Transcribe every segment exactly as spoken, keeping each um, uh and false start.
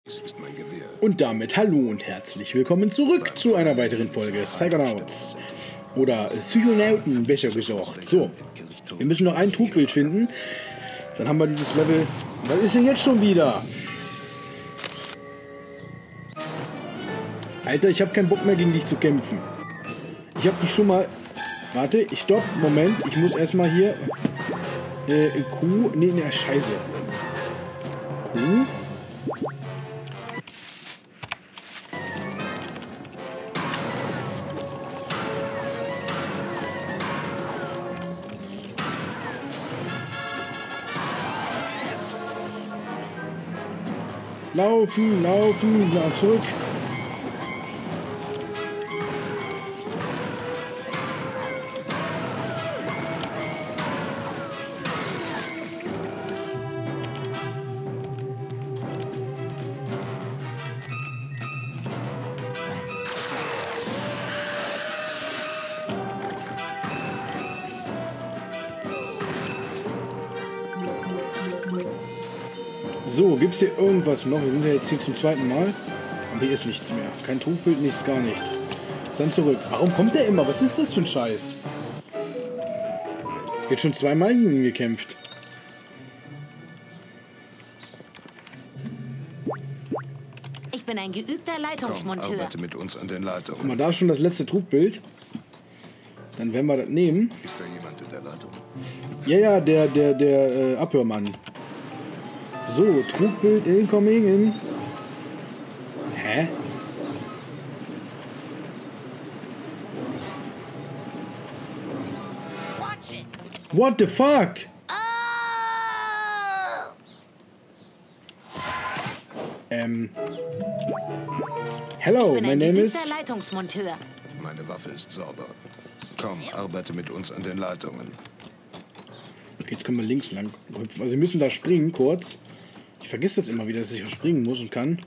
Ist mein Gewehr. Und damit hallo und herzlich willkommen zurück zu einer weiteren Folge Psychonauts. Oder Psychonauten, besser gesagt. So, wir müssen noch ein Trugbild finden. Dann haben wir dieses Level. Was ist denn jetzt schon wieder? Alter, ich habe keinen Bock mehr gegen dich zu kämpfen. Ich habe dich schon mal... Warte, ich stopp. Moment, ich muss erstmal hier... Äh, Q... Nee, nee, scheiße. Q... Laufen, laufen, na, zurück. So, gibt's hier irgendwas noch? Wir sind ja jetzt hier zum zweiten Mal. Und hier ist nichts mehr. Kein Trugbild, nichts, gar nichts. Dann zurück. Warum kommt der immer? Was ist das für ein Scheiß? Jetzt schon zweimal gegen ihn gekämpft. Ich bin ein geübter Leitungsmonteur. Komm, arbeite mit uns an den Leitungen. Guck mal, da ist schon das letzte Trugbild. Dann werden wir das nehmen. Ist da jemand in der Leitung? Ja, ja, der, der, der äh, Abhörmann. So, Trugbild incoming in... Hä? What the fuck? Oh! Ähm... Hello, Ich bin my ein name geübter is... Leitungsmonteur. Meine Waffe ist sauber. Komm, arbeite mit uns an den Leitungen. Jetzt können wir links lang. Also wir müssen da springen, kurz. Ich vergesse das immer wieder, dass ich auch springen muss und kann.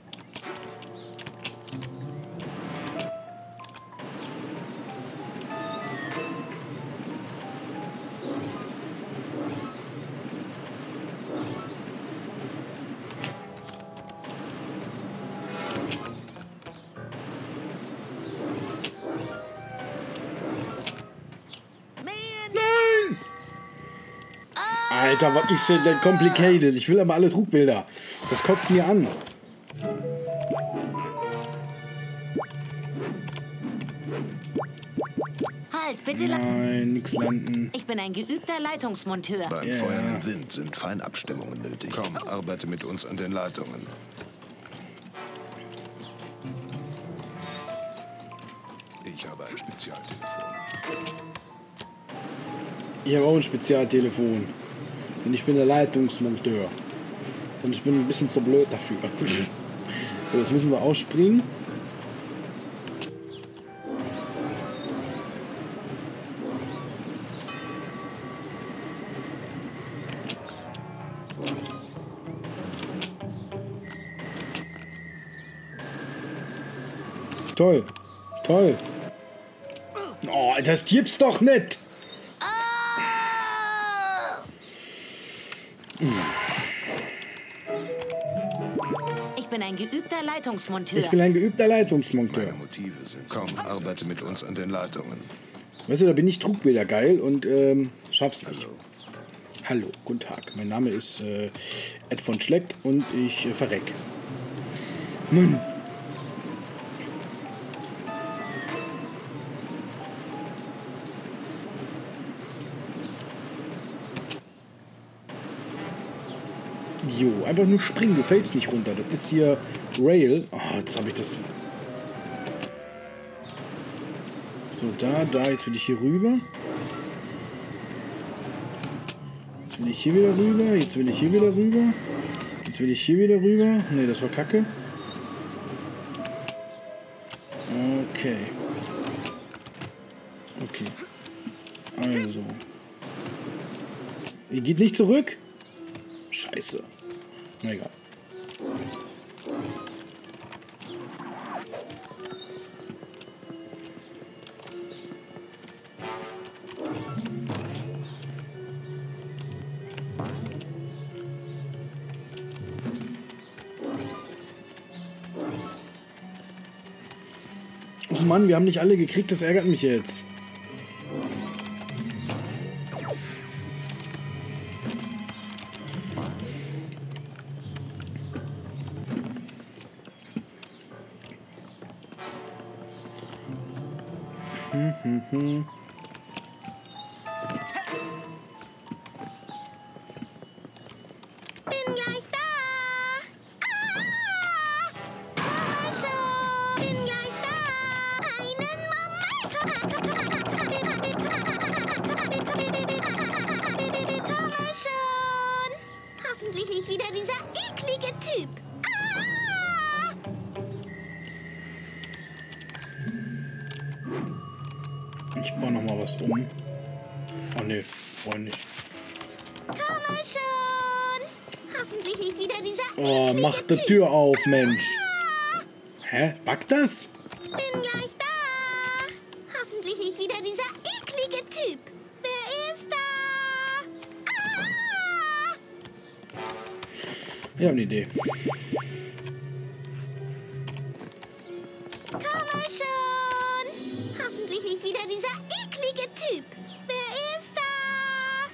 Alter, was ist denn denn complicated? Ich will aber alle Trugbilder. Das kotzt mir an. Halt, bitte. la- Nein, nix landen. Ich bin ein geübter Leitungsmonteur. Beim Ja. Feuern im Wind sind Feinabstimmungen nötig. Komm, arbeite mit uns an den Leitungen. Ich habe ein Spezialtelefon. Ich habe auch ein Spezialtelefon. Und ich bin der Leitungsmonteur. Und ich bin ein bisschen zu blöd dafür. So, jetzt müssen wir ausspringen. Toll. Toll. Oh, das gibt's doch nicht. Ich bin ein geübter Leitungsmonteur. Ich bin ein geübter Leitungsmonteur. Meine Motive sind... Komm, arbeite mit uns an den Leitungen. Weißt du, da bin ich Trugbilder geil und ähm, schaff's nicht. Hallo, guten Tag. Mein Name ist äh, Ed von Schleck und ich äh, verreck. Mann. Jo, einfach nur springen, du fällst nicht runter. Das ist hier Rail. Oh, jetzt habe ich das. So, da, da, jetzt will ich hier rüber. Jetzt will ich hier wieder rüber. Jetzt will ich hier wieder rüber. Jetzt will ich hier wieder rüber. Ne, das war Kacke. Okay. Okay. Also. Ihr geht nicht zurück? Scheiße. Na egal. Oh Mann, wir haben nicht alle gekriegt, das ärgert mich jetzt. Hm, hm, hm. Bin gleich da. Ah, komm schon. Bin gleich da. Einen Moment. Komm schon. Hoffentlich nicht wieder dieser eklige Typ. Ah! Ich baue noch mal was um. Oh ne, wollen nicht. Komm schon. Hoffentlich nicht wieder dieser Oh, eklige mach die Typ. Tür auf, Mensch. Hä? Backt das? Bin gleich da. Hoffentlich nicht wieder dieser eklige Typ. Wer ist da? Ah! Ich habe eine Idee. Komm schon. Hoffentlich nicht wieder dieser eklige Typ. Wer ist da?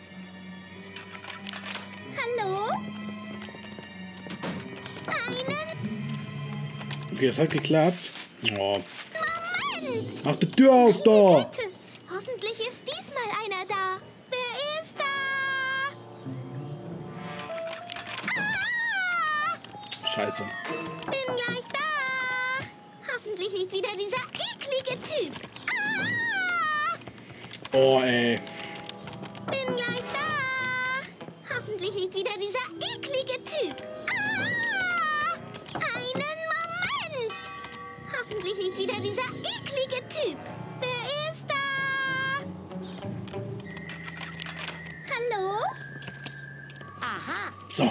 Hallo? Einen Okay, das hat geklappt. Oh, Moment. mach die Tür auf da. Bitte. Hoffentlich ist diesmal einer da. Wer ist da? Ah! Scheiße. Bin gleich da. Hoffentlich nicht wieder dieser eklige Typ. Ah! Oh, ey. Bin gleich da. Hoffentlich nicht wieder dieser eklige Typ. Ah! Einen Moment. Hoffentlich nicht wieder dieser eklige Typ. Wer ist da? Hallo? Aha. So.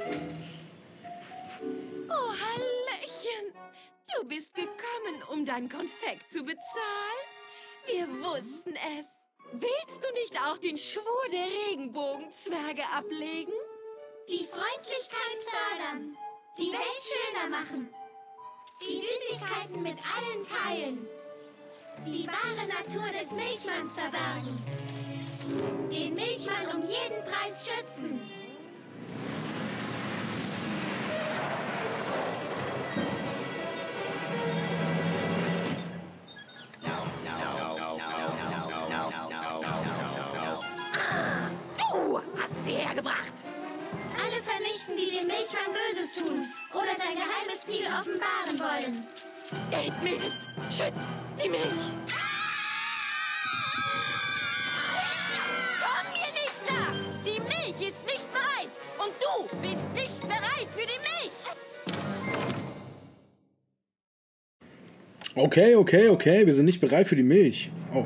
Oh, Hallöchen. Du bist gekommen, um dein Konfekt zu bezahlen? Wir wussten es. Willst du nicht auch den Schwur der Regenbogenzwerge ablegen? Die Freundlichkeit fördern. Die Welt schöner machen. Die Süßigkeiten mit allen teilen. Die wahre Natur des Milchmanns verbergen. Den Milchmann um jeden Preis schützen. Du hast sie hergebracht. Alle vernichten, die dem Milchmann Böses tun oder sein geheimes Ziel offenbaren wollen. Eight Mädels, schützt die Milch. Komm mir nicht nach. Die Milch ist nicht bereit. Und du bist nicht bereit für die Milch. Okay, okay, okay. Wir sind nicht bereit für die Milch. Oh.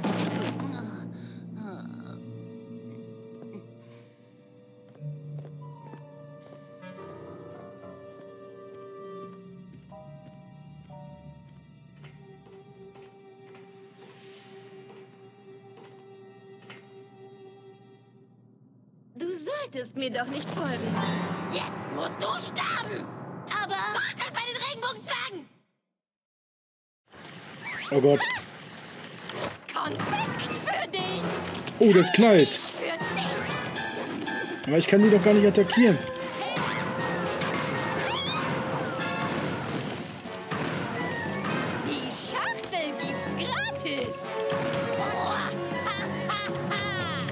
Du solltest mir doch nicht folgen. Jetzt musst du sterben. Aber... Vorsicht bei den Regenbogenzwergen! Oh Gott. Konfekt für dich! Oh, das knallt. Für dich! Aber ich kann die doch gar nicht attackieren. Die Schachtel gibt's gratis! Uah. Ha, ha, ha.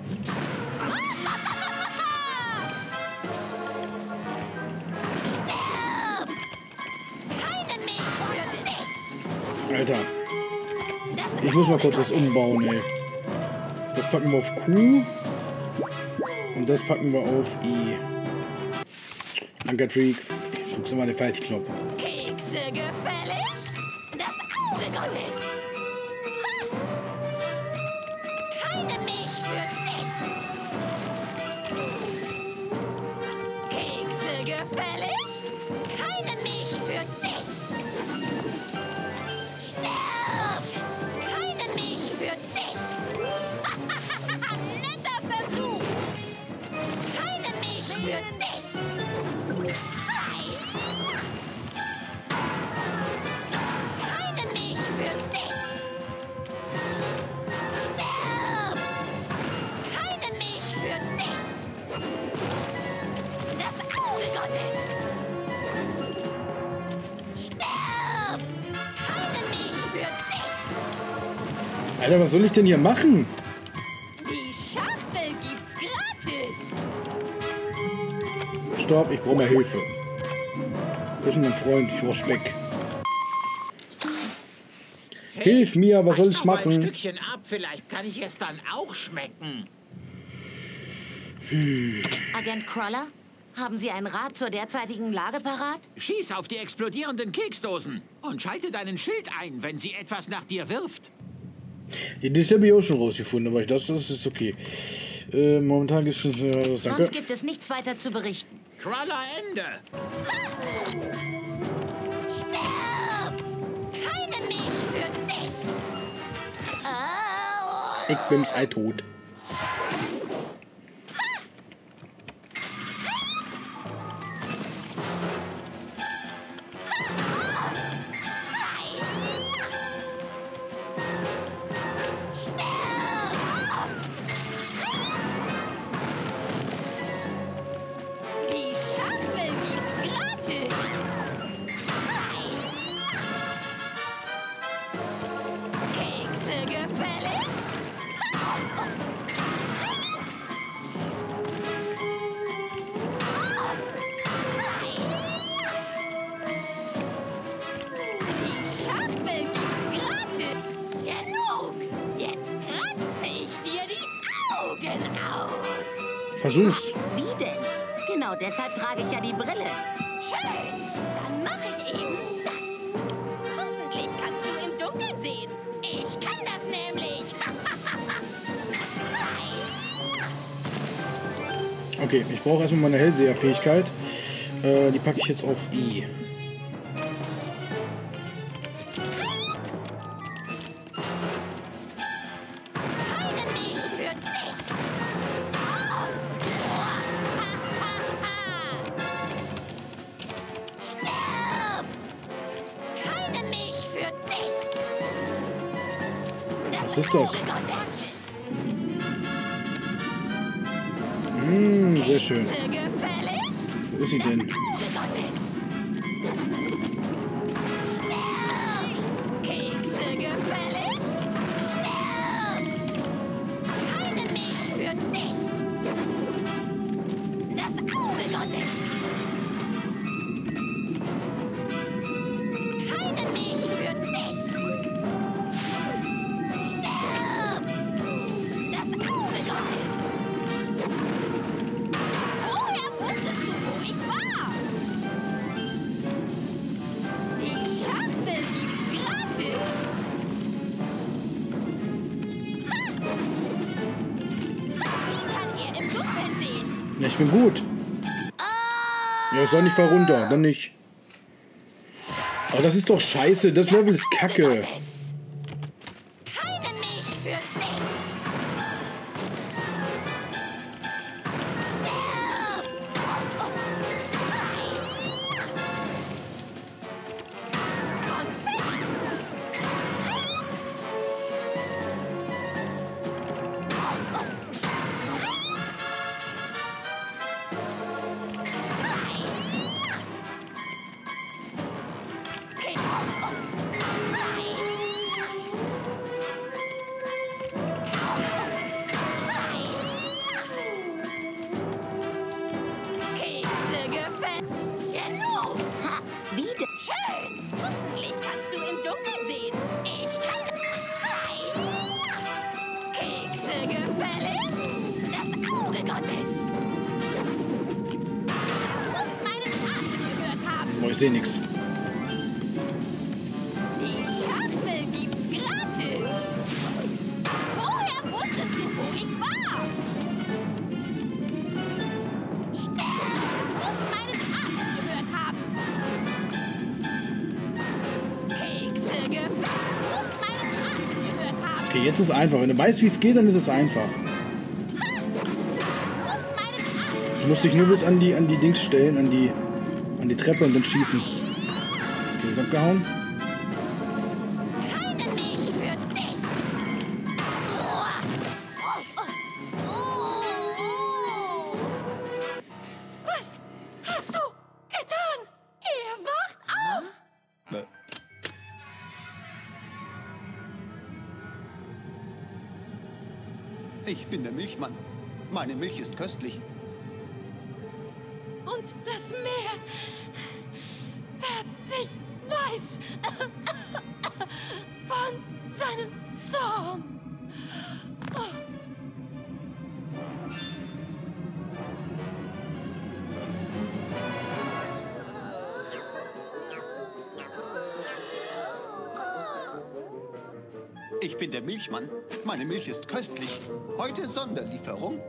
Sterb! Keine Milch für dich! Alter. Das Ich muss mal kurz was umbauen, ey. Das packen wir auf Q. Und das packen wir auf I. Ankertrick. Ich drück's immer den falschen Knopf. Kekse gefällig? Das Auge Gottes! Ha! Keine Milch für dich! Kekse gefällig? Keine Milch für dich! Sterb! Keine Milch für dich! Netter Versuch! Keine Milch für dich! Hi! Keine Milch Alter, was soll ich denn hier machen? Die Schachtel gibt's gratis. Stopp, ich brauche mal Hilfe. Wo ist denn mein Freund? Ich brauche Speck. Hilf mir, was soll ich machen? Ein Stückchen ab, vielleicht kann ich es dann auch schmecken. Hm. Agent Cruller, haben Sie ein Rat zur derzeitigen Lage parat? Schieß auf die explodierenden Keksdosen und schalte deinen Schild ein, wenn sie etwas nach dir wirft. Ja, das habe ich auch schon rausgefunden, aber das, das ist okay. Äh, momentan gibt es... Äh, danke. Sonst gibt es nichts weiter zu berichten. Cruller Ende. Stirb! Keine Milch für dich! Au! Ich bin's all tot. Die Schachtel gibt's gratis. Kekse gefällig? Die Schachtel gibt's gratis. Genug. Jetzt kratze ich dir die Augen aus. Versuch's. Wie denn? Genau deshalb trage ich ja die Brille. Schön, dann mache ich eben das. Hoffentlich kannst du im Dunkeln sehen. Ich kann das nämlich. Okay, ich brauche erstmal meine Hellseherfähigkeit. Äh, die packe ich jetzt auf I. Keine Milch für dich. Stirb! Keine Milch für dich. Was ist das? Auge Gottes. Hm, sehr schön. Kekse gefällig? Wo ist sie denn? Auge Gottes. Stirb! Kekse gefällig? Stirb! Keine Milch für dich. Das Auge Gottes. Keine Milch für dich. Stirb! Das Auge Gottes. Woher wusstest du, wo ich war? Die Schachtel gibt's gratis. Wie kann er im Dunkeln sehen? Ja, ich bin gut. Ja, ich soll nicht fall runter, dann nicht. Aber das ist doch scheiße, das Level ist kacke. Gottes. Keine Milch für dich. Stirb! Konfetti. Kekse gefällt. Genug. Ha, wie denn? Schön. Hoffentlich kannst du im Dunkeln sehen. Ich kann. Hi. Kekse gefällig? Das Auge Gottes. Muss meinen Atem gehört haben. Oh, ich sehe nichts. Die Schachtel gibt's gratis. Woher wusstest du, wo ich war? Sterb! Muss meinen Atem gehört haben. Kekse gefällt. Muss meinen Atem gehört haben. Okay, jetzt ist es einfach. Wenn du weißt, wie es geht, dann ist es einfach. Muss meinen Atem. Du musst dich nur bis an die, an die Dings stellen, an die, an die Treppe und dann schießen. Okay, ist abgehauen. Keine Milch für dich. Was hast du getan? Er wacht auf. Ich bin der Milchmann. Meine Milch ist köstlich. Und das Meer färbt sich weiß von seinem Zorn. Oh. Ich bin der Milchmann. Meine Milch ist köstlich. Heute Sonderlieferung.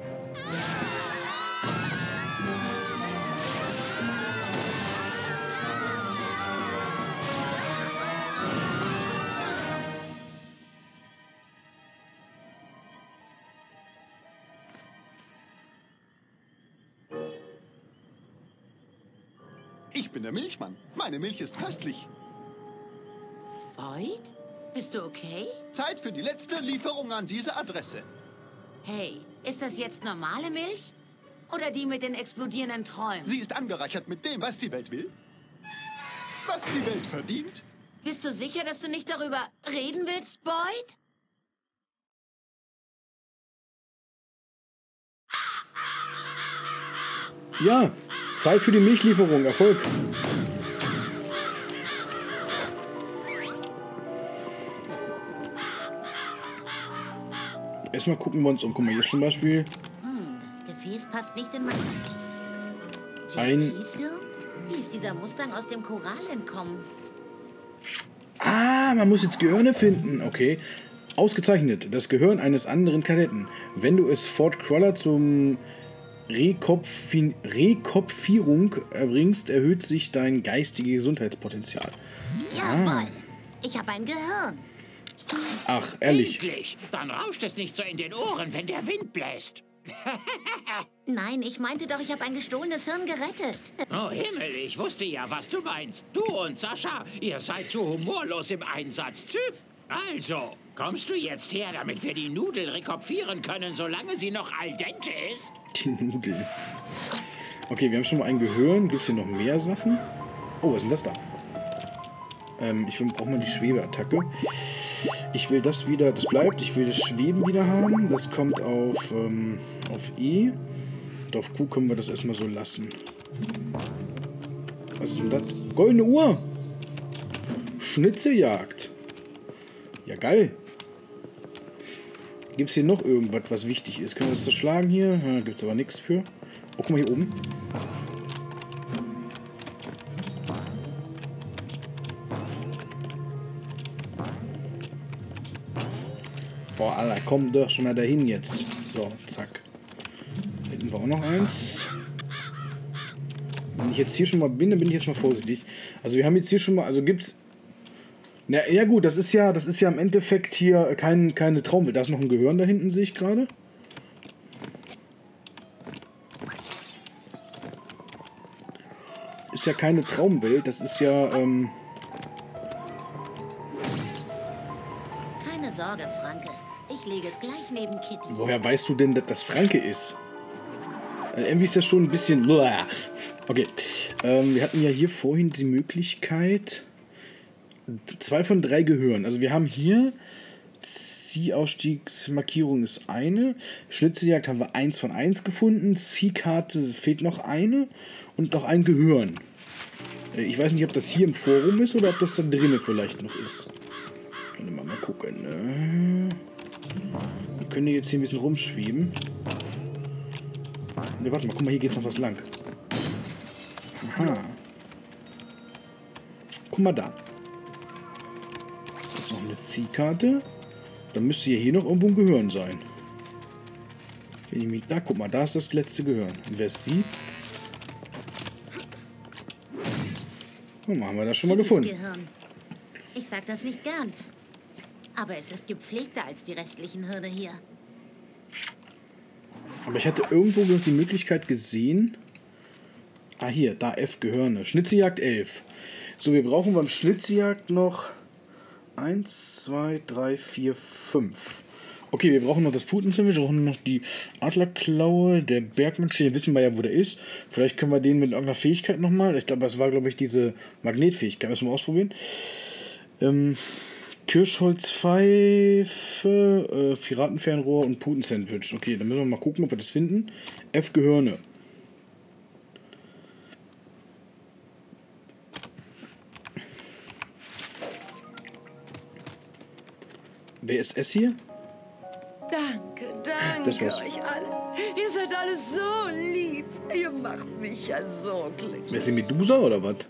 Ich bin der Milchmann. Meine Milch ist köstlich. Boyd? Bist du okay? Zeit für die letzte Lieferung an diese Adresse. Hey, ist das jetzt normale Milch? Oder die mit den explodierenden Träumen? Sie ist angereichert mit dem, was die Welt will. Was die Welt verdient. Bist du sicher, dass du nicht darüber reden willst, Boyd? Ja, Zeit für die Milchlieferung. Erfolg. Erstmal gucken wir uns um. Guck mal, hier ist zum Beispiel Hm, das Gefäß passt nicht in mein... ein... Wie ist dieser Mustang aus dem Korall entkommen? Ah, man muss jetzt Gehirne finden. Okay. Ausgezeichnet. Das Gehirn eines anderen Kadetten. Wenn du es Fort Cruller zum Rekopfi Rekopfierung erbringst, erhöht sich dein geistiges Gesundheitspotenzial. Jawohl. Ich habe ein Gehirn. Ach, ehrlich. Endlich! Dann rauscht es nicht so in den Ohren, wenn der Wind bläst. Nein, ich meinte doch, ich habe ein gestohlenes Hirn gerettet. Oh Himmel, ich wusste ja, was du meinst. Du und Sascha, ihr seid so humorlos im Einsatz. Typ. Also, kommst du jetzt her, damit wir die Nudel rekopfieren können, solange sie noch al dente ist? Die Nudel. Okay, wir haben schon mal ein Gehirn. Gibt es hier noch mehr Sachen? Oh, was ist denn das da? Ähm, ich brauche mal die Schwebeattacke. Ich will das wieder, das bleibt. Ich will das Schweben wieder haben. Das kommt auf, ähm, auf E. Und auf Q können wir das erstmal so lassen. Was ist denn das? Goldene Uhr! Schnitzeljagd. Ja, geil. Gibt es hier noch irgendwas, was wichtig ist? Können wir das zerschlagen hier? Ja, gibt es aber nichts für. Oh, guck mal hier oben. Boah, Alter, komm doch schon mal dahin jetzt. So, zack. Hinten war auch noch eins. Wenn ich jetzt hier schon mal bin, dann bin ich jetzt mal vorsichtig. Also wir haben jetzt hier schon mal, also gibt's... Na ja gut, das ist ja, das ist ja im Endeffekt hier kein, keine Traumwelt. Da ist noch ein Gehirn da hinten, sehe ich gerade. Ist ja keine Traumwelt, das ist ja, ähm... Keine Sorge, Franke. Ich lege es gleich neben Kitty. Woher weißt du denn, dass das Franke ist? Äh, irgendwie ist das schon ein bisschen... Okay, ähm, wir hatten ja hier vorhin die Möglichkeit... Zwei von drei Gehören. Also wir haben hier Ziehausstiegsmarkierung ist eine. Schnitzeljagd haben wir eins von eins gefunden. Ziehkarte fehlt noch eine. Und noch ein Gehirn. Ich weiß nicht, ob das hier im Forum ist oder ob das da drinnen vielleicht noch ist. Können wir mal gucken. Wir können jetzt hier ein bisschen rumschweben. Ne, warte mal, guck mal, hier geht's noch was lang. Aha. Guck mal da. Das ist noch eine Ziehkarte. Dann müsste hier noch irgendwo ein Gehirn sein. Da, guck mal, da ist das letzte Gehirn. Und wer es sieht... Oh, haben wir das schon mal gefunden. Gehirn. Ich sag das nicht gern. Aber es ist gepflegter als die restlichen Hirne hier. Aber ich hatte irgendwo noch die Möglichkeit gesehen... Ah, hier, da F, Gehirne. Schnitzeljagd elf. So, wir brauchen beim Schnitzeljagd noch... eins, zwei, drei, vier, fünf. Okay, wir brauchen noch das Putenzimmer, wir brauchen noch die Adlerklaue, der Bergmensch, hier wissen wir ja, wo der ist. Vielleicht können wir den mit irgendeiner Fähigkeit nochmal. Ich glaube, das war, glaube ich, diese Magnetfähigkeit. Müssen wir ausprobieren. Ähm, Kirschholzpfeife, äh, Piratenfernrohr und Putensandwich. Okay, dann müssen wir mal gucken, ob wir das finden. F. Gehirne. Wer ist S hier? Danke, danke Das war's. euch alle. Ihr seid alle so lieb. Ihr macht mich ja so glücklich. Wer ist die Medusa oder was?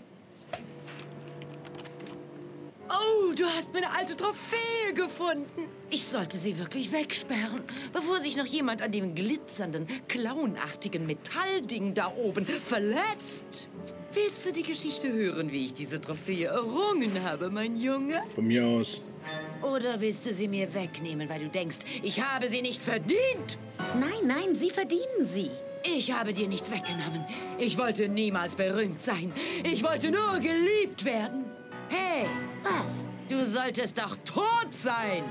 Oh, du hast meine alte Trophäe gefunden. Ich sollte sie wirklich wegsperren, bevor sich noch jemand an dem glitzernden, clownartigen Metallding da oben verletzt. Willst du die Geschichte hören, wie ich diese Trophäe errungen habe, mein Junge? Von mir aus. Oder willst du sie mir wegnehmen, weil du denkst, ich habe sie nicht verdient? Nein, nein, Sie verdienen sie. Ich habe dir nichts weggenommen. Ich wollte niemals berühmt sein. Ich wollte nur geliebt werden. Hey, Was? du solltest doch tot sein.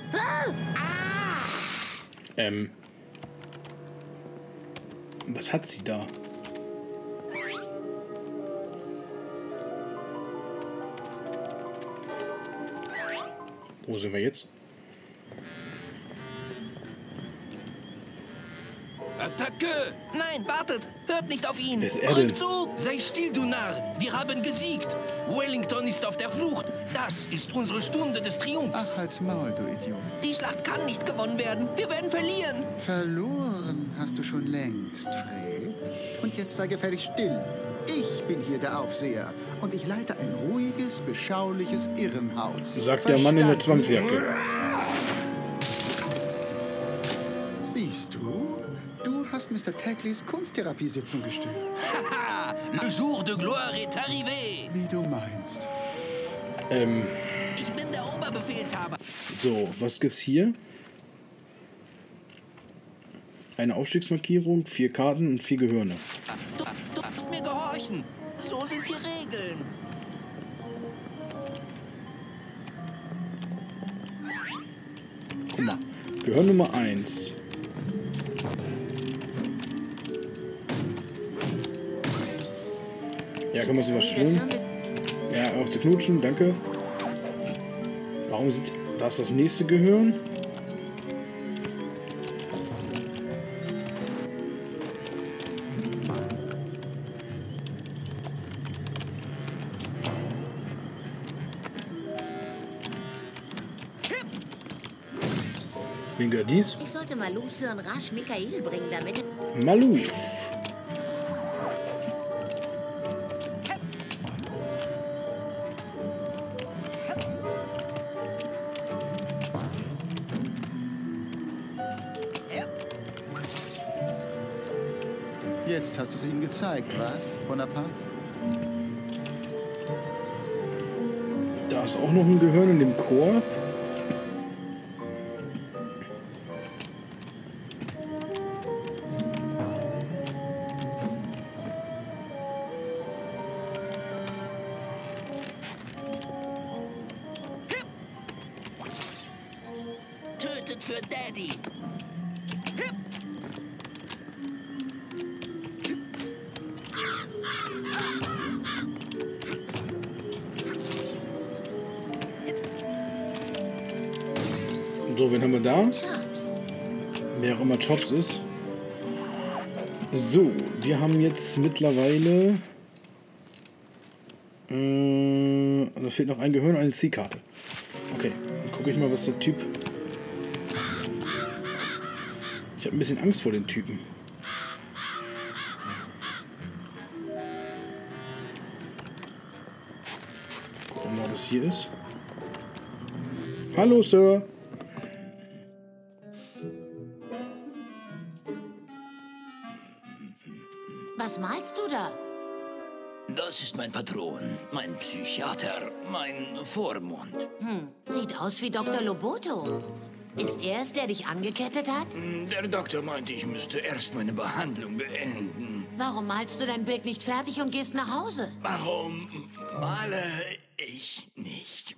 Ähm. Was hat sie da? Wo sind wir jetzt? Attacke! Nein, wartet! Hört nicht auf ihn! Wer ist er denn? Rückzug! Sei still, du Narr! Wir haben gesiegt! Wellington ist auf der Flucht! Das ist unsere Stunde des Triumphs! Ach, halt's Maul, du Idiot. Die Schlacht kann nicht gewonnen werden! Wir werden verlieren! Verloren hast du schon längst, Fred. Und jetzt sei gefällig still. Ich bin hier der Aufseher und ich leite ein ruhiges, beschauliches Irrenhaus. Sagt der Mann in der Verstanden? Zwangsjacke. Siehst du? Du hast Mister Tagleys Kunsttherapiesitzung gestört. Haha! Le jour de gloire est arrivé! Wie du meinst. Ähm, Ich bin der Oberbefehlshaber! so, was gibt's hier? Eine Aufstiegsmarkierung, vier Karten und vier Gehirne. Du, du musst mir gehorchen! So sind die Regeln! Guck mal. Gehirn Nummer eins. Ja, kann man sich was Das schwimmen? haben wir Ja, auf zu knutschen, danke. Warum sind... Da ist das nächste Gehirn. Wen gehört dies? Ich sollte Malus Hirn rasch Michael bringen, damit... Maluf. Jetzt hast du es ihm gezeigt, was, Bonaparte? Da ist auch noch ein Gehirn in dem Korb. Tötet für Daddy! So, wen haben wir da? Chops. Wer auch immer Chops ist. So, wir haben jetzt mittlerweile... Äh, da fehlt noch ein Gehirn und eine Zielkarte. Okay, dann gucke ich mal, was der Typ... Ich habe ein bisschen Angst vor den Typen. Gucken wir mal, was hier ist. Hallo, Sir. Was malst du da? Das ist mein Patron, mein Psychiater, mein Vormund. Hm, sieht aus wie Doktor Loboto. Ist er es, der dich angekettet hat? Der Doktor meinte, ich müsste erst meine Behandlung beenden. Warum malst du dein Bild nicht fertig und gehst nach Hause? Warum male ich nicht?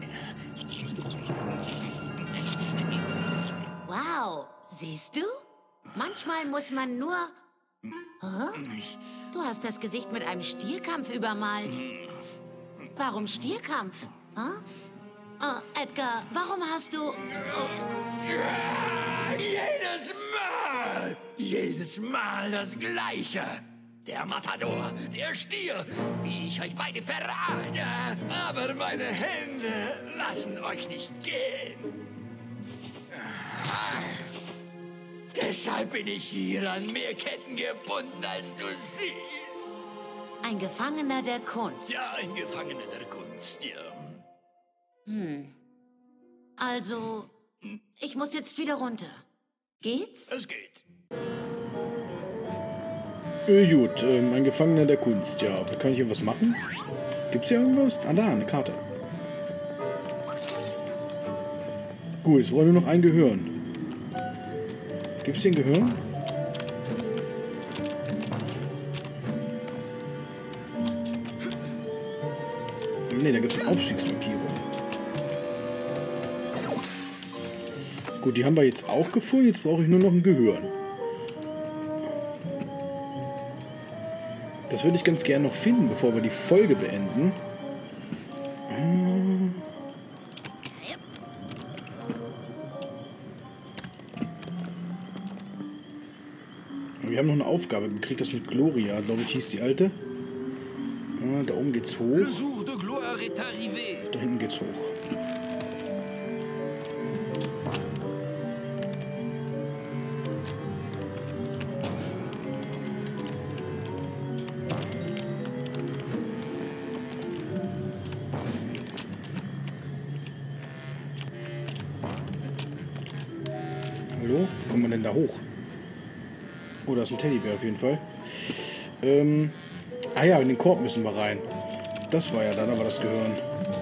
Wow, siehst du? Manchmal muss man nur... Hä? Du hast das Gesicht mit einem Stierkampf übermalt. Warum Stierkampf? Hä? Oh, Edgar, warum hast du... Oh. Ja, jedes Mal! Jedes Mal das Gleiche! Der Matador, der Stier, wie ich euch beide verachte. Aber meine Hände lassen euch nicht gehen. Ah. Deshalb bin ich hier an mehr Ketten gebunden, als du siehst. Ein Gefangener der Kunst. Ja, ein Gefangener der Kunst, ja. Hm. Also, ich muss jetzt wieder runter. Geht's? Es geht. Äh, gut, ähm, ein Gefangener der Kunst, ja. Kann ich hier was machen? Gibt's hier irgendwas? Ah, da, eine Karte. Gut, jetzt brauche ich nur noch ein Gehirn. Gibt's hier ein Gehirn? Ne, da gibt's eine Aufstiegsmarkierung. Gut, die haben wir jetzt auch gefunden. Jetzt brauche ich nur noch ein Gehirn. Das würde ich ganz gerne noch finden, bevor wir die Folge beenden. Wir haben noch eine Aufgabe gekriegt, das mit Gloria, glaube ich, hieß die alte. Ah, da oben geht's hoch. Da hinten geht's hoch. Hallo? Wie kommt man denn da hoch? Oh, da ist ein Teddybär auf jeden Fall. Ähm. Ah ja, in den Korb müssen wir rein. Das war ja dann aber das Gehirn.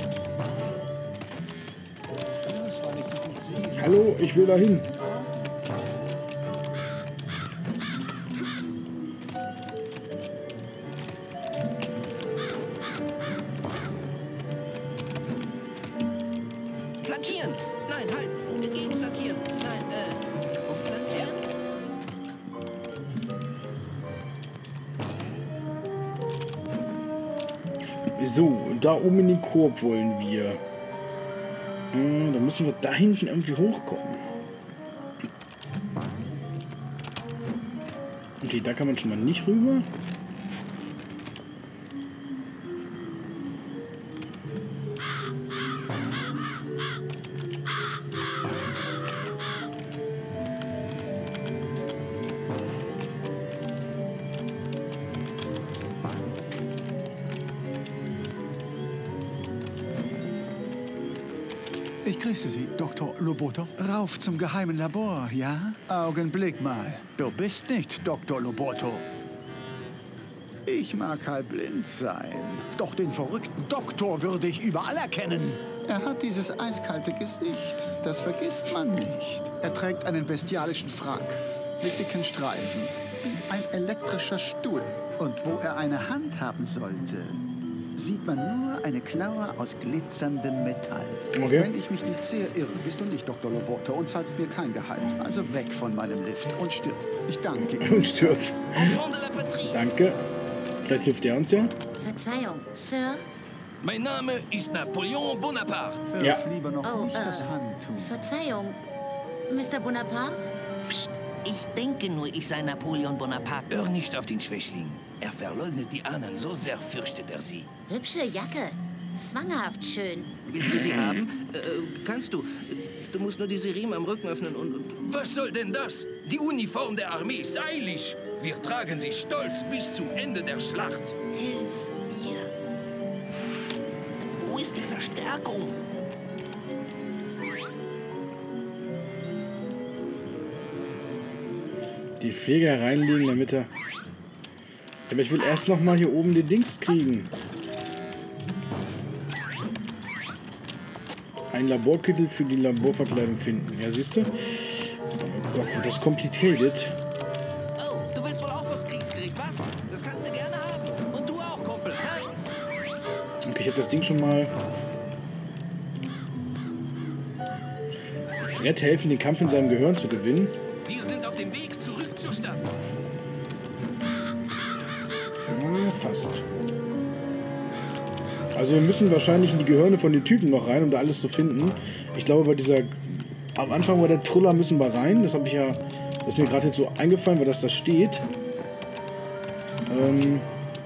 Hallo, ich will da hin. Flankieren! Nein, halt! Gegen flankieren! Nein, äh, und flankieren? So, da oben in den Korb wollen wir. Hm, da müssen wir da hinten irgendwie hochkommen. Okay, da kann man schon mal nicht rüber. Ich grüße Sie, Doktor Loboto. Rauf zum geheimen Labor, ja? Augenblick mal. Du bist nicht Doktor Loboto. Ich mag halb blind sein. Doch den verrückten Doktor würde ich überall erkennen. Er hat dieses eiskalte Gesicht. Das vergisst man nicht. Er trägt einen bestialischen Frack mit dicken Streifen. Wie ein elektrischer Stuhl. Und wo er eine Hand haben sollte, sieht man nur eine Klaue aus glitzerndem Metall. Okay. Wenn ich mich nicht sehr irre, bist du nicht Doktor Loboto und zahlst mir kein Gehalt. Also weg von meinem Lift und stirb. Ich danke Ihnen. Und stirb. Danke. Vielleicht hilft der uns ja. Verzeihung, Sir? Mein Name ist Napoleon Bonaparte. Wirf Ja. lieber noch Oh, nicht äh, das Handtuch. Verzeihung, Mister Bonaparte? Psst, ich denke nur, ich sei Napoleon Bonaparte. Hör nicht auf den Schwächling. Er verleugnet die Ahnen, so sehr fürchtet er sie. Hübsche Jacke. Zwanghaft schön. Willst du sie haben? Äh, kannst du. Du musst nur diese Riemen am Rücken öffnen und, und... Was soll denn das? Die Uniform der Armee ist eilig. Wir tragen sie stolz bis zum Ende der Schlacht. Hilf mir. Wo ist die Verstärkung? Die Pfleger reinlegen, damit er... Aber ich will erst noch mal hier oben den Dings kriegen. Ein Laborkittel für die Laborverkleidung finden. Ja, siehst du? Oh Gott, wird das kompliziert. Oh, du willst wohl auch fürs Kriegsgericht, was? Das kannst du gerne haben. Und du auch, Kumpel. Nein. Okay, ich habe das Ding schon mal... Fred helfen, den Kampf in seinem Gehirn zu gewinnen. Wir sind auf dem Weg zurück zur Stadt. Ja, fast. Also wir müssen wahrscheinlich in die Gehirne von den Typen noch rein, um da alles zu finden. Ich glaube, bei dieser... Am Anfang bei der Truller müssen wir rein. Das habe ich ja... Das ist mir gerade jetzt so eingefallen, weil das da steht. Ähm...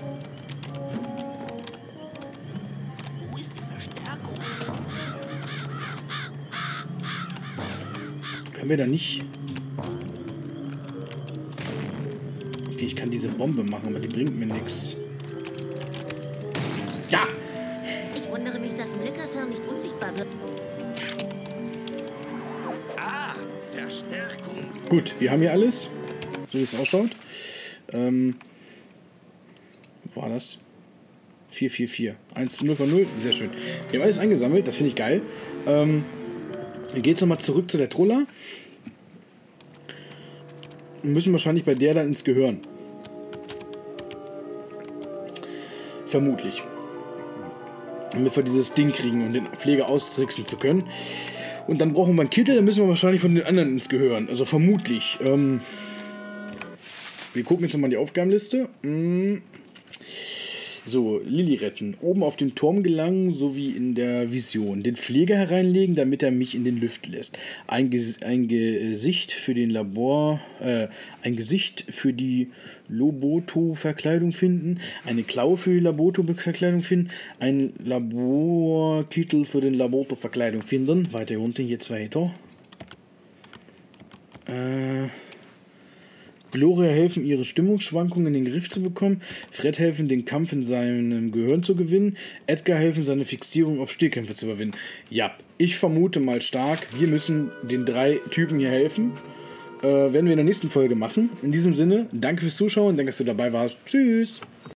Wo ist die Verstärkung? Können wir da nicht... Okay, ich kann diese Bombe machen, aber die bringt mir nichts. Ja! Ich wundere mich, dass Milkers-Hirn nicht unsichtbar wird. Ah, Verstärkung. Gut, wir haben hier alles, so wie es ausschaut. Ähm, wo war das? vier vier vier. eins null von null, sehr schön. Wir haben alles eingesammelt, das finde ich geil. Ähm, dann geht es nochmal zurück zu der Trulla. Wir müssen wahrscheinlich bei der dann ins Gehirn. Vermutlich. Damit wir dieses Ding kriegen, um den Pfleger austricksen zu können. Und dann brauchen wir einen Kittel, dann müssen wir wahrscheinlich von den anderen ins Gehirn. Also vermutlich. Ähm, wir gucken jetzt nochmal in die Aufgabenliste. Hm. So, Lilly retten. Oben auf den Turm gelangen, so wie in der Vision. Den Pfleger hereinlegen, damit er mich in den Lift lässt. Ein, Ges ein Gesicht für den Labor, äh, ein Gesicht für die Loboto-Verkleidung finden. Eine Klaue für die Loboto-Verkleidung finden. Ein Laborkittel für den Loboto-Verkleidung finden. Weiter unten, jetzt weiter. Äh... Gloria helfen, ihre Stimmungsschwankungen in den Griff zu bekommen. Fred helfen, den Kampf in seinem Gehirn zu gewinnen. Edgar helfen, seine Fixierung auf Stehkämpfe zu überwinden. Ja, ich vermute mal stark, wir müssen den drei Typen hier helfen. Äh, werden wir in der nächsten Folge machen. In diesem Sinne, danke fürs Zuschauen, danke, dass du dabei warst. Tschüss!